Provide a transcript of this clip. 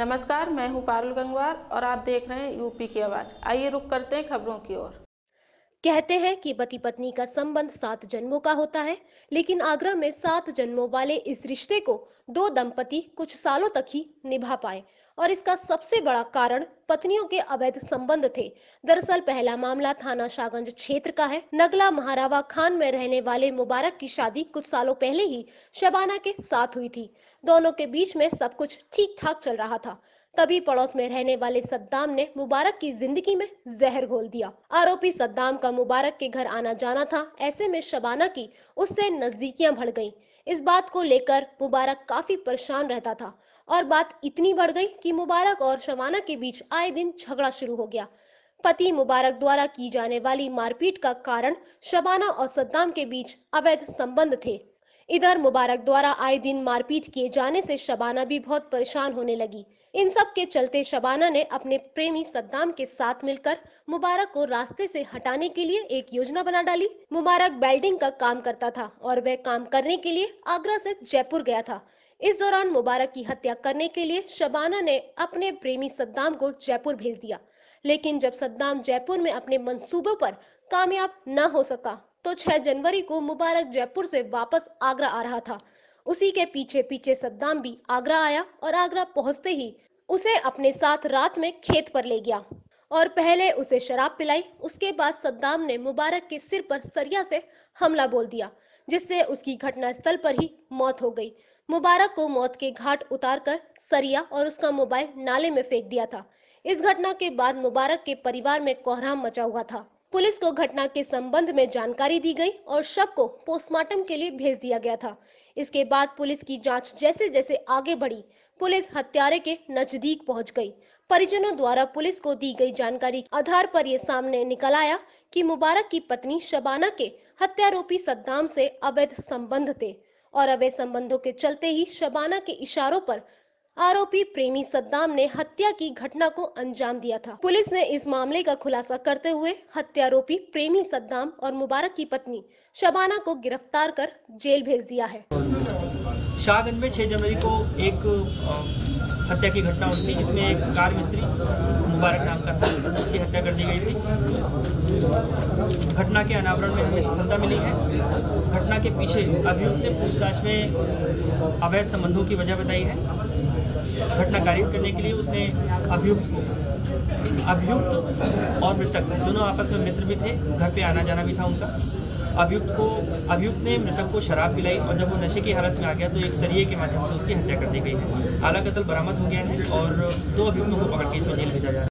नमस्कार, मैं हूं पारुल गंगवार और आप देख रहे हैं यूपी की आवाज। आइए रुक करते हैं खबरों की ओर। कहते हैं कि पति पत्नी का संबंध 7 जन्मों का होता है, लेकिन आगरा में 7 जन्मों वाले इस रिश्ते को दो दंपति कुछ सालों तक ही निभा पाए। और इसका सबसे बड़ा कारण पत्नियों के अवैध संबंध थे। दरअसल पहला मामला थाना शाहगंज क्षेत्र का है। नगला महारावा खान में रहने वाले मुबारक की शादी कुछ सालों पहले ही शबाना के साथ हुई थी। दोनों के बीच में सब कुछ ठीक ठाक चल रहा था। तभी पड़ोस में रहने वाले सद्दाम ने मुबारक की जिंदगी में जहर घोल दिया। आरोपी सद्दाम का मुबारक के घर आना जाना था। ऐसे में शबाना की उससे नजदीकियां बढ़ गईं। इस बात को लेकर मुबारक काफी परेशान रहता था और बात इतनी बढ़ गई कि मुबारक और शबाना के बीच आए दिन झगड़ा शुरू हो गया। पति मुबारक द्वारा की जाने वाली मारपीट का कारण शबाना और सद्दाम के बीच अवैध संबंध थे। इधर मुबारक द्वारा आए दिन मारपीट किए जाने से शबाना भी बहुत परेशान होने लगी। इन सब के चलते शबाना ने अपने प्रेमी सद्दाम के साथ मिलकर मुबारक को रास्ते से हटाने के लिए एक योजना बना डाली। मुबारक वेल्डिंग का काम करता था और वह काम करने के लिए आगरा से जयपुर गया था। इस दौरान मुबारक की हत्या करने के लिए शबाना ने अपने प्रेमी सद्दाम को जयपुर भेज दिया। लेकिन जब सद्दाम जयपुर में अपने मंसूबों पर कामयाब न हो सका तो 6 जनवरी को मुबारक जयपुर से वापस आगरा आ रहा था। उसी के पीछे पीछे सद्दाम भी आगरा आया और आगरा पहुंचते ही उसे अपने साथ रात में खेत पर ले गया और पहले उसे शराब पिलाई। उसके बाद सद्दाम ने मुबारक के सिर पर सरिया से हमला बोल दिया, जिससे उसकी घटनास्थल पर ही मौत हो गई। मुबारक को मौत के घाट उतारकर सरिया और उसका मोबाइल नाले में फेंक दिया था। इस घटना के बाद मुबारक के परिवार में कोहराम मचा हुआ था। पुलिस को घटना के संबंध में जानकारी दी गई और शव को पोस्टमार्टम के लिए भेज दिया गया था। इसके बाद पुलिस की जांच जैसे जैसे आगे बढ़ी, पुलिस हत्यारे के नजदीक पहुंच गई। परिजनों द्वारा पुलिस को दी गई जानकारी के आधार पर यह सामने निकल आया कि मुबारक की पत्नी शबाना के हत्यारोपी सद्दाम से अवैध संबंध थे और अवैध संबंधों के चलते ही शबाना के इशारों पर आरोपी प्रेमी सद्दाम ने हत्या की घटना को अंजाम दिया था। पुलिस ने इस मामले का खुलासा करते हुए हत्यारोपी प्रेमी सद्दाम और मुबारक की पत्नी शबाना को गिरफ्तार कर जेल भेज दिया है। शाहगंज में 6 जनवरी को एक हत्या की घटना हुई थी, जिसमें एक कार मिस्त्री मुबारक नाम का था, उसकी हत्या कर दी गई थी। घटना के अनावरण में हमें सफलता मिली है। घटना के पीछे अभियुक्त ने पूछताछ में अवैध संबंधों की वजह बताई है। घटना गारित करने के लिए उसने अभियुक्त और मृतक दोनों आपस में मित्र भी थे, घर पे आना जाना भी था उनका। अभियुक्त ने मृतक को शराब पिलाई और जब वो नशे की हालत में आ गया तो एक सरिये के माध्यम से उसकी हत्या कर दी गई है। आला कत्ल बरामद हो गया है और 2 अभियुक्तों को पकड़ के इसमें जेल भेजा जा रहा है।